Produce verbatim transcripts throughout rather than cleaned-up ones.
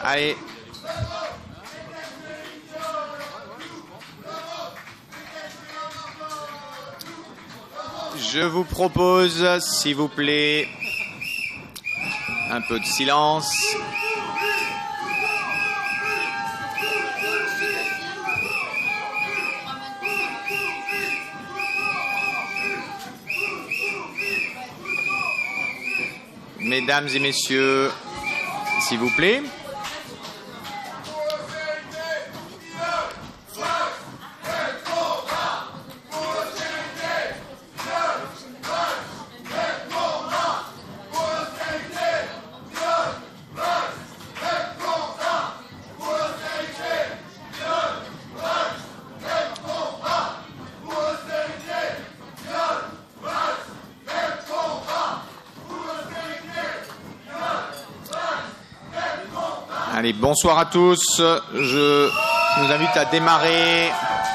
Allez. Je vous propose, s'il vous plaît, un peu de silence. Mesdames et messieurs, s'il vous plaît. Allez, bonsoir à tous. Je vous invite à démarrer.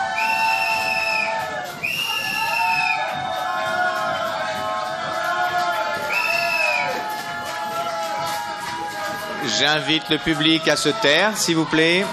J'invite le public à se taire, s'il vous plaît.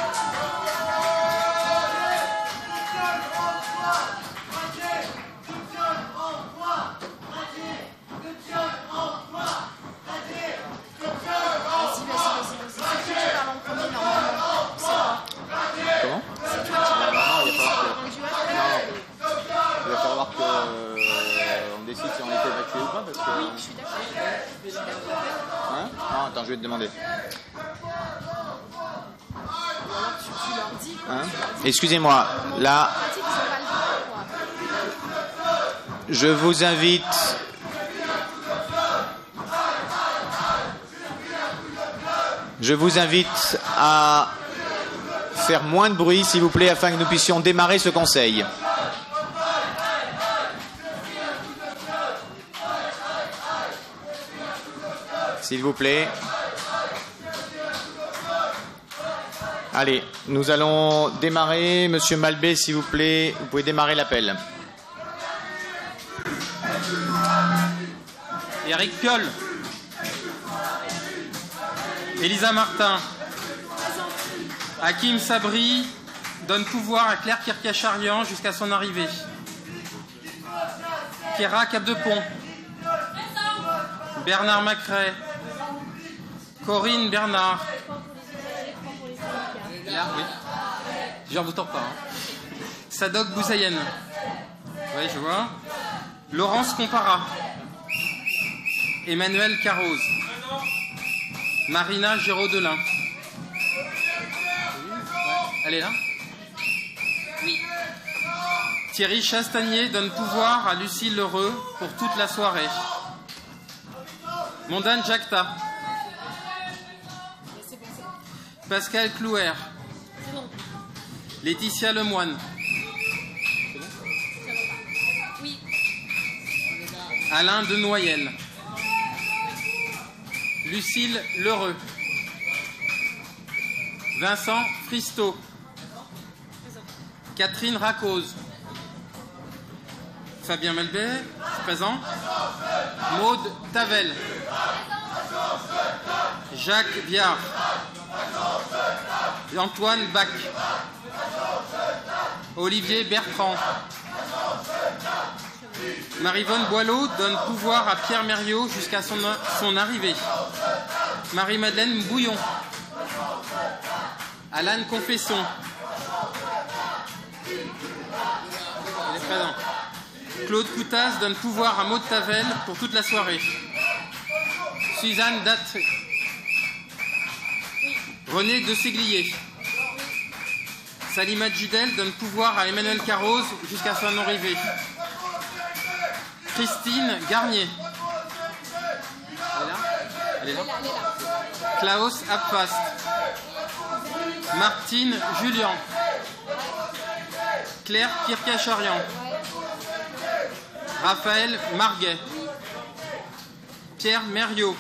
Excusez-moi, là, je vous invite je vous invite à faire moins de bruit, s'il vous plaît, afin que nous puissions démarrer ce conseil. S'il vous plaît. Allez, nous allons démarrer. Monsieur Malbé, s'il vous plaît, vous pouvez démarrer l'appel. Éric Piolle. Elisa Martin. Hakim Sabri donne pouvoir à Claire Kirkacharian jusqu'à son arrivée. Kéra Capdepont. Bernard Macret. Corinne Bernard. Là, oui. J'en vous tente pas. Hein. Sadok Boussayen. Oui, je vois. Laurence Compara. Emmanuel Carroz. Marina Géraud-Delin. Elle est là? Oui. Thierry Chastagnier donne pouvoir à Lucille Lheureux pour toute la soirée. Mondane Jacta. Pascal Clouer. Laetitia Lemoine. Oui. Alain Denoyel. Lucille Lheureux. Vincent Fristo. Catherine Racose. Fabien Malbé, présent. Maude Tavel. Jacques Viard. Antoine Bach. Olivier Bertrand. Maryvonne Boileau donne pouvoir à Pierre Mériot jusqu'à son, son arrivée. Marie-Madeleine Bouillon. Alan Confesson. Il est présent. Claude Coutas donne pouvoir à Maude Tavel pour toute la soirée. Suzanne Datré. René de Séglier. Salima Djidel donne pouvoir à Emmanuel Carroz jusqu'à son arrivée. Christine Garnier. Elle est là? Elle est là? Klaus Abfast. Martine Julien. Claire Kirkacharian. Raphaël Marguet. Pierre Mériot.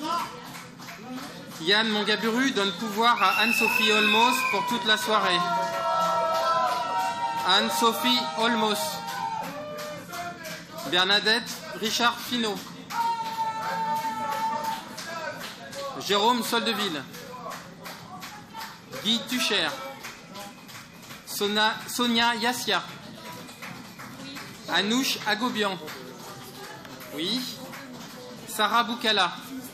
Yann Mongaburu donne pouvoir à Anne-Sophie Olmos pour toute la soirée. Anne-Sophie Olmos. Bernadette Richard Finot. Jérôme Soldeville. Guy Tucher. Sona, Sonia Yassia. Anouche Agobian. Oui. Sarah Boukala.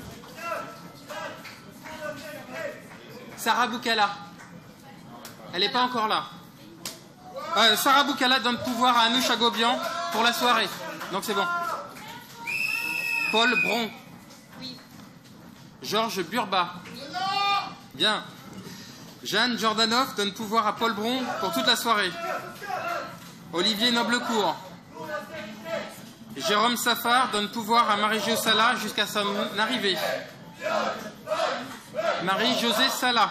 Sarah Boukala. Elle n'est pas encore là. Euh, Sarah Boukala donne pouvoir à Anouche Agobian pour la soirée. Donc c'est bon. Paul Bron. Georges Burba. Bien. Jeanne Jordanov donne pouvoir à Paul Bron pour toute la soirée. Olivier Noblecourt. Jérôme Safar donne pouvoir à Marie-Jo Sala jusqu'à son arrivée. Marie-Josée Sala.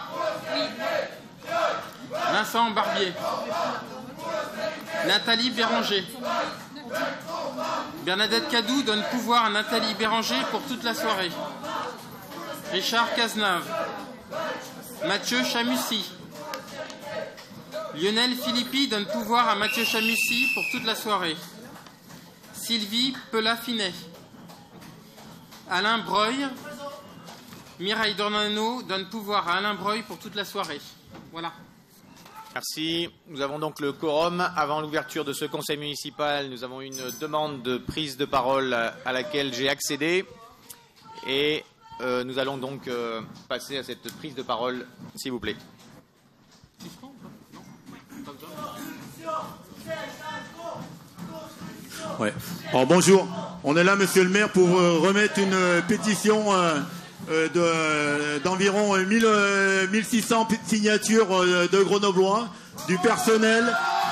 Vincent Barbier. Nathalie Béranger. Bernadette Cadou donne pouvoir à Nathalie Béranger pour toute la soirée. Richard Cazenave. Mathieu Chamussy. Lionel Philippi donne pouvoir à Mathieu Chamussy pour toute la soirée. Sylvie Pelafinet. Alain Breuil. Mireille Dornano donne pouvoir à Alain Breuil pour toute la soirée. Voilà. Merci. Nous avons donc le quorum. Avant l'ouverture de ce conseil municipal, nous avons une demande de prise de parole à laquelle j'ai accédé. Et euh, nous allons donc euh, passer à cette prise de parole, s'il vous plaît. Ouais. Alors, bonjour. On est là, monsieur le maire, pour euh, remettre une euh, pétition euh, euh, d'environ de, euh, mille six cents signatures euh, de Grenoblois, du personnel,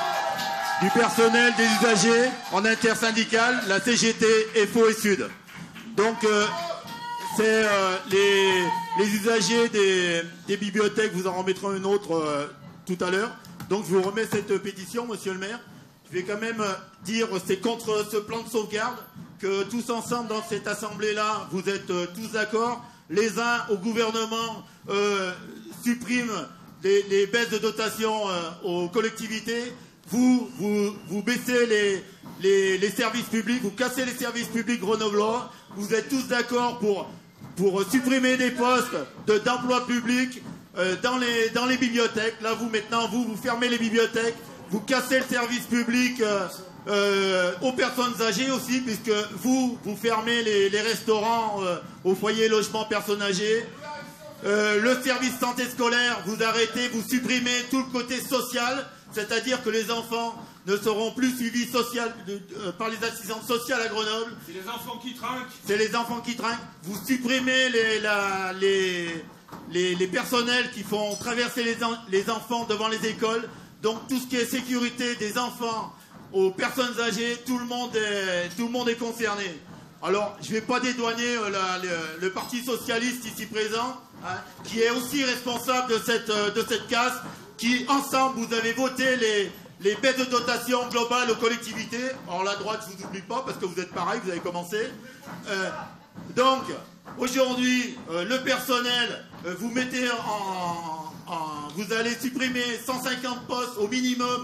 du personnel, des usagers, en intersyndical, la C G T, F O et Sud. Donc, euh, c'est euh, les, les usagers des, des bibliothèques, vous en remettrez une autre euh, tout à l'heure. Donc, je vous remets cette pétition, monsieur le maire. Je vais quand même dire, c'est contre ce plan de sauvegarde, que tous ensemble dans cette assemblée-là, vous êtes euh, tous d'accord. Les uns au gouvernement euh, suppriment les, les baisses de dotation euh, aux collectivités. Vous, vous, vous baissez les, les, les services publics, vous cassez les services publics grenoblois. Vous êtes tous d'accord pour, pour supprimer des postes de, d'emploi public euh, dans, les, dans les bibliothèques. Là, vous, maintenant, vous, vous fermez les bibliothèques. Vous cassez le service public euh, euh, aux personnes âgées aussi, puisque vous, vous fermez les, les restaurants euh, au foyer logement personnes âgées. Euh, le service santé scolaire, vous arrêtez, vous supprimez tout le côté social, c'est-à-dire que les enfants ne seront plus suivis social, de, euh, par les assistantes sociales à Grenoble. C'est les enfants qui trinquent. C'est les enfants qui trinquent. Vous supprimez les, la, les, les, les personnels qui font traverser les, en, les enfants devant les écoles. Donc tout ce qui est sécurité des enfants aux personnes âgées, tout le monde est, tout le monde est concerné. Alors je ne vais pas dédouaner euh, la, le, le Parti Socialiste ici présent, hein, qui est aussi responsable de cette, euh, de cette casse, qui ensemble vous avez voté les, les baisses de dotation globales aux collectivités. Alors la droite je ne vous oublie pas parce que vous êtes pareil, vous avez commencé. Euh, donc aujourd'hui euh, le personnel, euh, vous mettez en... Vous allez supprimer cent cinquante postes au minimum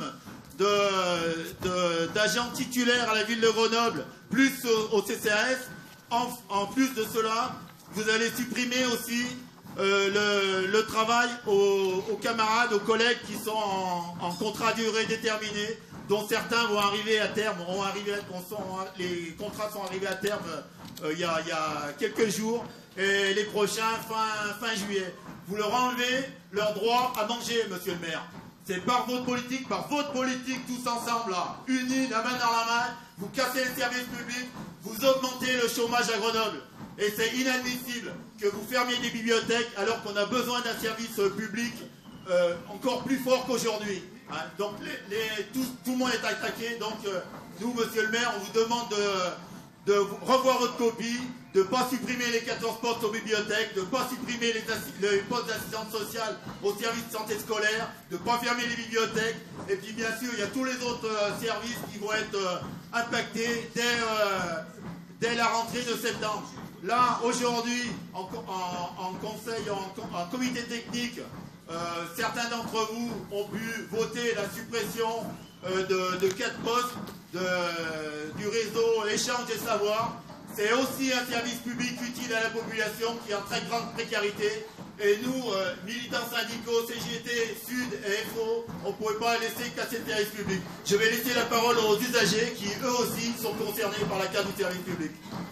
d'agents titulaires à la ville de Grenoble, plus au, au C C A S. En, en plus de cela, vous allez supprimer aussi euh, le, le travail aux, aux camarades, aux collègues qui sont en, en contrat à durée déterminée, dont certains vont arriver à terme, ont arrivé, sont, les contrats sont arrivés à terme euh, il, y a, il y a quelques jours, et les prochains fin, fin juillet. Vous leur enlevez leur droit à manger, monsieur le maire. C'est par votre politique, par votre politique, tous ensemble, là, unis, la main dans la main, vous cassez les services publics, vous augmentez le chômage à Grenoble. Et c'est inadmissible que vous fermiez des bibliothèques alors qu'on a besoin d'un service public euh, encore plus fort qu'aujourd'hui. Hein. Donc les, les, tout, tout le monde est attaqué. Donc euh, nous, monsieur le maire, on vous demande de, de revoir votre copie, de ne pas supprimer les quatorze postes aux bibliothèques, de ne pas supprimer les, les postes d'assistante sociale au service de santé scolaire, de ne pas fermer les bibliothèques. Et puis bien sûr, il y a tous les autres euh, services qui vont être euh, impactés dès, euh, dès la rentrée de septembre. Là, aujourd'hui, en, en, en conseil, en, en comité technique, euh, certains d'entre vous ont pu voter la suppression euh, de, de quatre postes de, du réseau Échange des Savoirs. C'est aussi un service public utile à la population qui est en très grande précarité. Et nous, euh, militants syndicaux, C G T, Sud et F O, on ne pouvait pas laisser casser le service public. Je vais laisser la parole aux usagers qui, eux aussi, sont concernés par la carte du service public.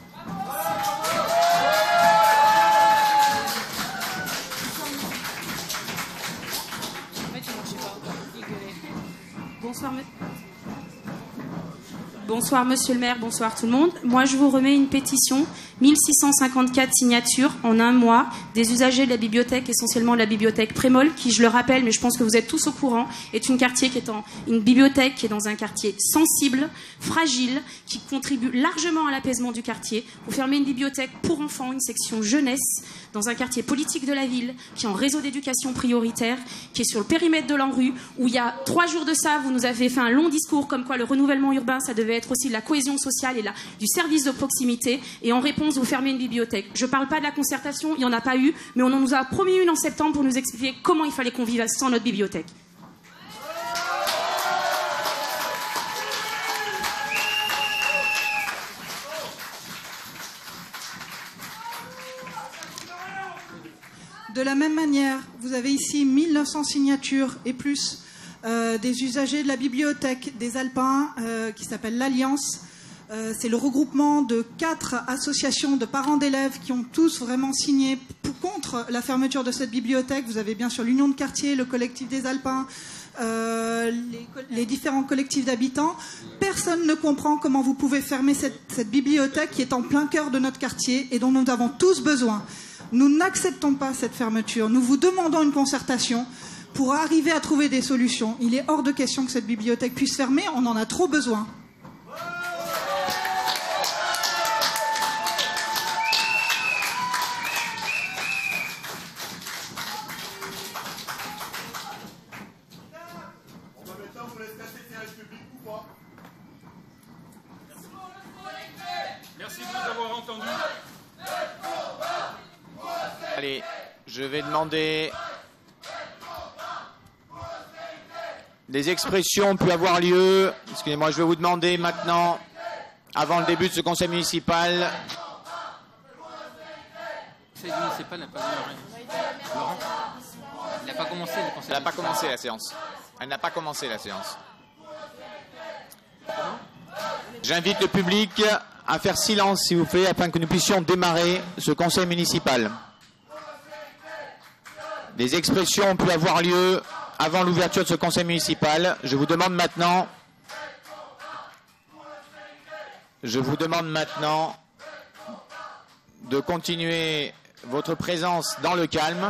Bonsoir, Bonsoir Monsieur le maire, bonsoir tout le monde. Moi je vous remets une pétition, mille six cent cinquante-quatre signatures en un mois, des usagers de la bibliothèque, essentiellement de la bibliothèque Prémol, qui, je le rappelle, mais je pense que vous êtes tous au courant, est une, quartier qui est en, une bibliothèque qui est dans un quartier sensible, fragile, qui contribue largement à l'apaisement du quartier. Vous fermez une bibliothèque pour enfants, une section jeunesse, dans un quartier politique de la ville, qui est en réseau d'éducation prioritaire, qui est sur le périmètre de l'ANRU, où il y a trois jours de ça, vous nous avez fait un long discours comme quoi le renouvellement urbain, ça devait être aussi de la cohésion sociale et la, du service de proximité. Et en réponse, vous fermez une bibliothèque. Je ne parle pas de la concertation, il n'y en a pas eu, mais on en nous a promis une en septembre pour nous expliquer comment il fallait qu'on vive sans notre bibliothèque. De la même manière, vous avez ici mille neuf cents signatures et plus euh, des usagers de la bibliothèque des Alpins euh, qui s'appelle l'Alliance. Euh, c'est le regroupement de quatre associations de parents d'élèves qui ont tous vraiment signé pour, contre la fermeture de cette bibliothèque. Vous avez bien sûr l'Union de quartier, le collectif des Alpins, euh, les, les différents collectifs d'habitants. Personne ne comprend comment vous pouvez fermer cette, cette bibliothèque qui est en plein cœur de notre quartier et dont nous avons tous besoin. Nous n'acceptons pas cette fermeture. Nous vous demandons une concertation pour arriver à trouver des solutions. Il est hors de question que cette bibliothèque puisse fermer. On en a trop besoin. Merci de nous avoir entendus. Allez, je vais demander... Des expressions peuvent avoir lieu. Excusez-moi, je vais vous demander maintenant, avant le début de ce conseil municipal... Le conseil municipal n'a pas vu rien. Laurent, il n'a pas commencé le conseil. Elle n'a pas commencé la séance. Elle n'a pas commencé la séance. J'invite le public à faire silence, s'il vous plaît, afin que nous puissions démarrer ce conseil municipal. Des expressions peuvent avoir lieu avant l'ouverture de ce conseil municipal. Je vous demande maintenant, je vous demande maintenant de continuer votre présence dans le calme.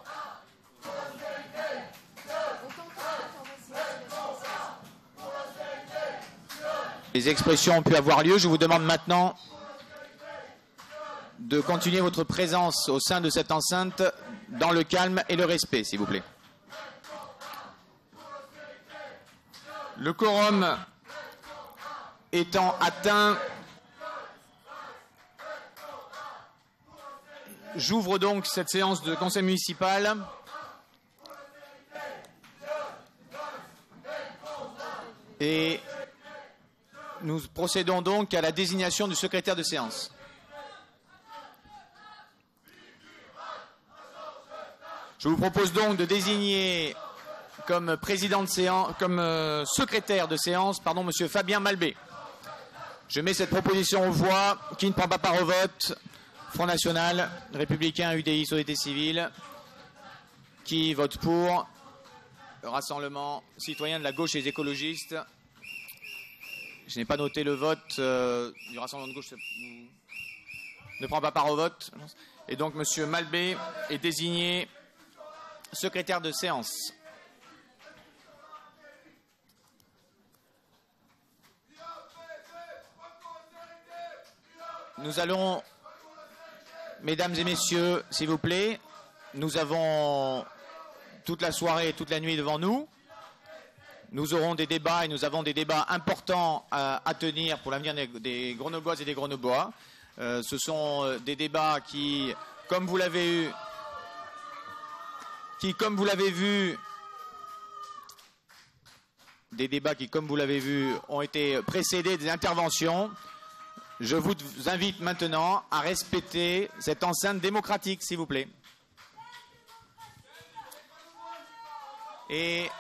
Les expressions ont pu avoir lieu. Je vous demande maintenant de continuer votre présence au sein de cette enceinte dans le calme et le respect, s'il vous plaît. Le quorum étant atteint, j'ouvre donc cette séance de conseil municipal. Et nous procédons donc à la désignation du secrétaire de séance. Je vous propose donc de désigner comme président de séance, comme euh, secrétaire de séance, pardon, monsieur Fabien Malbé. Je mets cette proposition aux voix. Qui ne prend pas part au vote? Front National, Républicain, U D I, Société Civile. Qui vote pour? Le Rassemblement Citoyen de la Gauche et les écologistes. Je n'ai pas noté le vote euh, du Rassemblement de Gauche. Ne prend pas part au vote. Et donc monsieur Malbé est désigné secrétaire de séance. Nous allons, mesdames et messieurs, s'il vous plaît, nous avons toute la soirée et toute la nuit devant nous. Nous aurons des débats et nous avons des débats importants à, à tenir pour l'avenir des, des Grenobloises et des Grenoblois. Euh, ce sont des débats qui, comme vous l'avez eu, qui, comme vous l'avez vu, des débats qui, comme vous l'avez vu, ont été précédés des interventions. Je vous invite maintenant à respecter cette enceinte démocratique, s'il vous plaît. Et,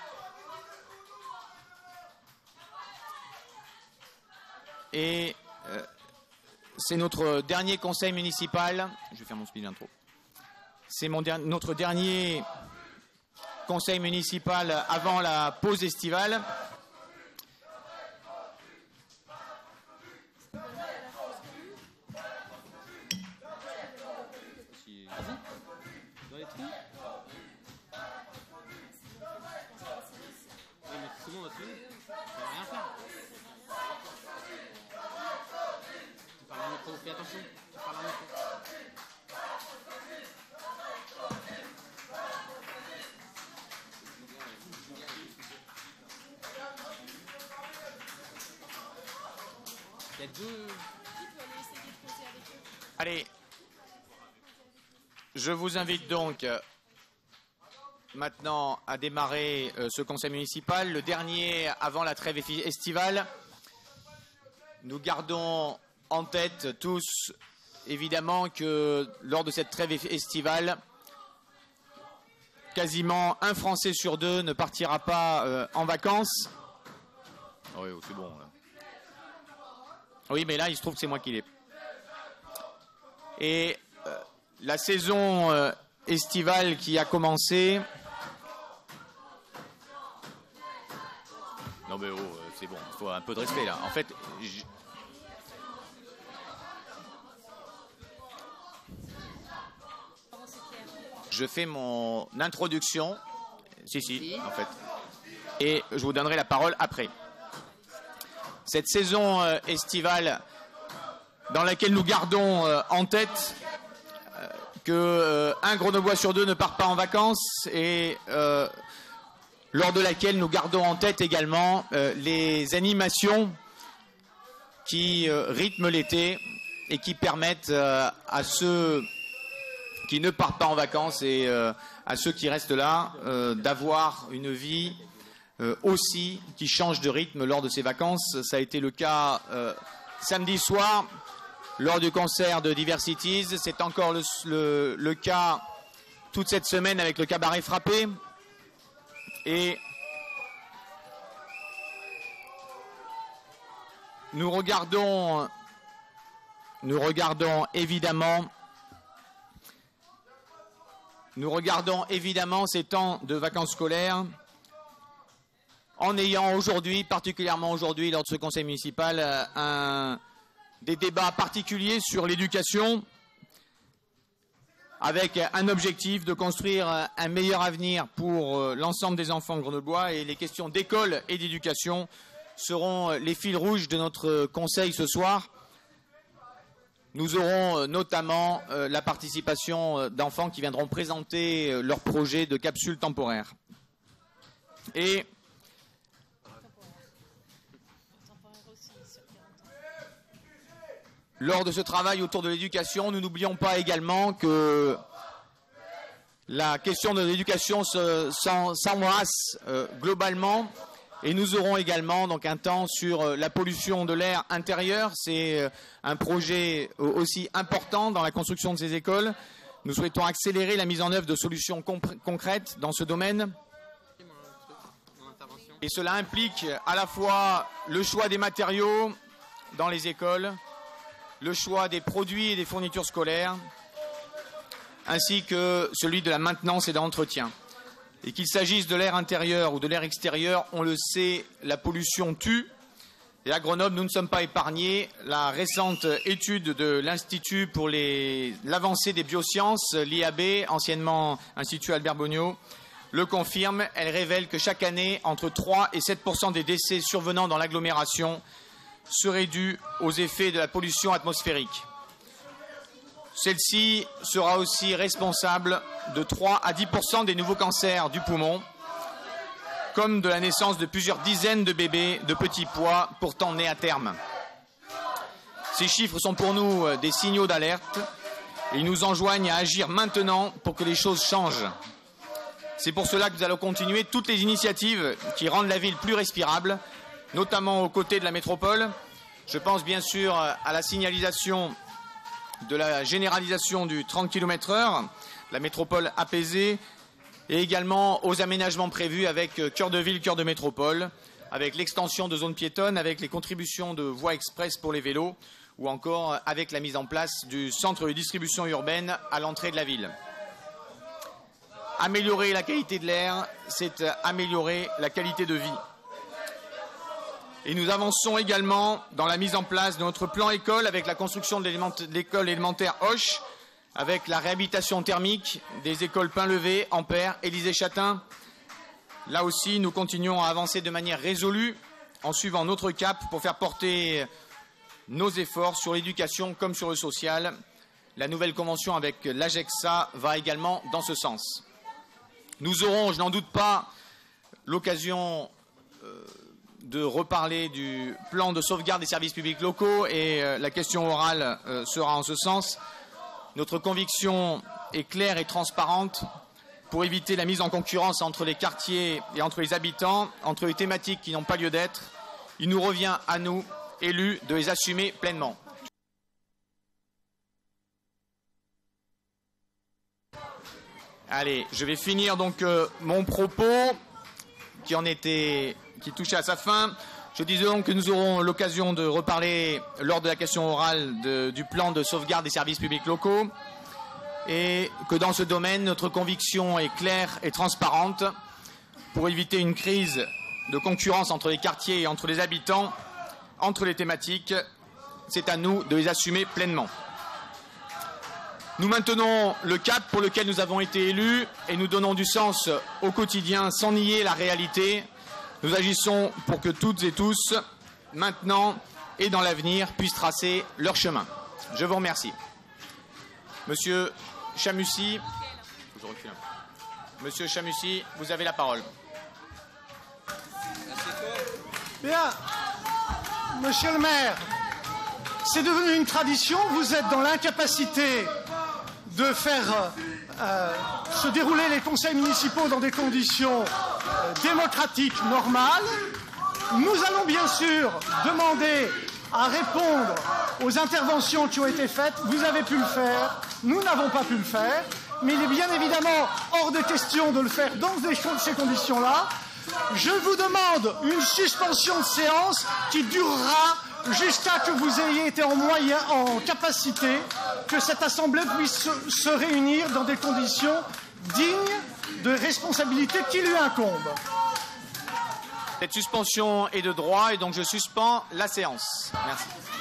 et euh, c'est notre dernier conseil municipal. Je vais faire mon speed d'intro. C'est mon der- notre dernier conseil municipal avant la pause estivale. Dans les trous. Oui, mais tout le monde va se lever. Ça va rien faire. Tu parles à micro, fais attention. Tu parles à micro. Il y a deux. Allez, je vous invite donc euh, maintenant à démarrer euh, ce conseil municipal, le dernier avant la trêve effi- estivale. Nous gardons en tête tous, évidemment, que lors de cette trêve eff- estivale, quasiment un Français sur deux ne partira pas euh, en vacances. Oh oui, c'est bon. Là. Oui, mais là, il se trouve que c'est moi qui l'ai. Et euh, la saison euh, estivale qui a commencé... Non mais oh, euh, c'est bon, il faut un peu de respect là. En fait, j'... je fais mon introduction. Si, si, en fait. Et je vous donnerai la parole après. Cette saison euh, estivale dans laquelle nous gardons euh, en tête euh, que euh, un Grenoblois sur deux ne part pas en vacances et euh, lors de laquelle nous gardons en tête également euh, les animations qui euh, rythment l'été et qui permettent euh, à ceux qui ne partent pas en vacances et euh, à ceux qui restent là euh, d'avoir une vie euh, aussi qui change de rythme lors de ces vacances. Ça a été le cas euh, samedi soir lors du concert de Diversities. C'est encore le, le, le cas toute cette semaine avec le cabaret Frappé. Et nous regardons, nous regardons évidemment, nous regardons évidemment ces temps de vacances scolaires en ayant aujourd'hui, particulièrement aujourd'hui lors de ce conseil municipal, un des débats particuliers sur l'éducation avec un objectif de construire un meilleur avenir pour l'ensemble des enfants grenoblois, et les questions d'école et d'éducation seront les fils rouges de notre conseil ce soir. Nous aurons notamment la participation d'enfants qui viendront présenter leur projet de capsule temporaire. Et lors de ce travail autour de l'éducation, nous n'oublions pas également que la question de l'éducation s'embrasse euh, globalement, et nous aurons également donc un temps sur euh, la pollution de l'air intérieur. C'est euh, un projet euh, aussi important dans la construction de ces écoles. Nous souhaitons accélérer la mise en œuvre de solutions concrètes dans ce domaine. Et cela implique à la fois le choix des matériaux dans les écoles, le choix des produits et des fournitures scolaires, ainsi que celui de la maintenance et de l'entretien. Et qu'il s'agisse de l'air intérieur ou de l'air extérieur, on le sait, la pollution tue. Et à Grenoble, nous ne sommes pas épargnés. La récente étude de l'Institut pour les... l'avancée des biosciences, l'I A B, anciennement Institut Albert Bonniot, le confirme. Elle révèle que chaque année, entre trois et sept pour cent des décès survenant dans l'agglomération serait due aux effets de la pollution atmosphérique. Celle-ci sera aussi responsable de trois à dix pour cent des nouveaux cancers du poumon, comme de la naissance de plusieurs dizaines de bébés de petits pois pourtant nés à terme. Ces chiffres sont pour nous des signaux d'alerte et ils nous enjoignent à agir maintenant pour que les choses changent. C'est pour cela que nous allons continuer toutes les initiatives qui rendent la ville plus respirable, notamment aux côtés de la métropole. Je pense bien sûr à la signalisation de la généralisation du trente kilomètres heure, la métropole apaisée, et également aux aménagements prévus avec cœur de ville, cœur de métropole, avec l'extension de zones piétonnes, avec les contributions de voies express pour les vélos, ou encore avec la mise en place du centre de distribution urbaine à l'entrée de la ville. Améliorer la qualité de l'air, c'est améliorer la qualité de vie. Et nous avançons également dans la mise en place de notre plan école avec la construction de l'école élémentaire Hoche, avec la réhabilitation thermique des écoles Pain-Levé, Ampère, Élysée-Châtain. Là aussi, nous continuons à avancer de manière résolue en suivant notre cap pour faire porter nos efforts sur l'éducation comme sur le social. La nouvelle convention avec l'AGEXA va également dans ce sens. Nous aurons, je n'en doute pas, l'occasion euh, de reparler du plan de sauvegarde des services publics locaux et euh, la question orale euh, sera en ce sens. Notre conviction est claire et transparente pour éviter la mise en concurrence entre les quartiers et entre les habitants, entre les thématiques qui n'ont pas lieu d'être. Il nous revient à nous, élus, de les assumer pleinement. Allez, je vais finir donc euh, mon propos qui en était, qui touchait à sa fin. Je disais donc que nous aurons l'occasion de reparler lors de la question orale de, du plan de sauvegarde des services publics locaux et que dans ce domaine, notre conviction est claire et transparente pour éviter une crise de concurrence entre les quartiers et entre les habitants, entre les thématiques. C'est à nous de les assumer pleinement. Nous maintenons le cap pour lequel nous avons été élus et nous donnons du sens au quotidien sans nier la réalité. Nous agissons pour que toutes et tous, maintenant et dans l'avenir, puissent tracer leur chemin. Je vous remercie. Monsieur Chamussi, Monsieur Chamussi, vous avez la parole. Bien, Monsieur le maire, c'est devenu une tradition, vous êtes dans l'incapacité de faire euh, se dérouler les conseils municipaux dans des conditions euh, démocratiques normales. Nous allons bien sûr demander à répondre aux interventions qui ont été faites. Vous avez pu le faire, nous n'avons pas pu le faire, mais il est bien évidemment hors de question de le faire dans ces conditions-là. Je vous demande une suspension de séance qui durera jusqu'à que vous ayez été en moyen, en capacité que cette assemblée puisse se, se réunir dans des conditions dignes de responsabilité qui lui incombent. Cette suspension est de droit et donc je suspends la séance. Merci.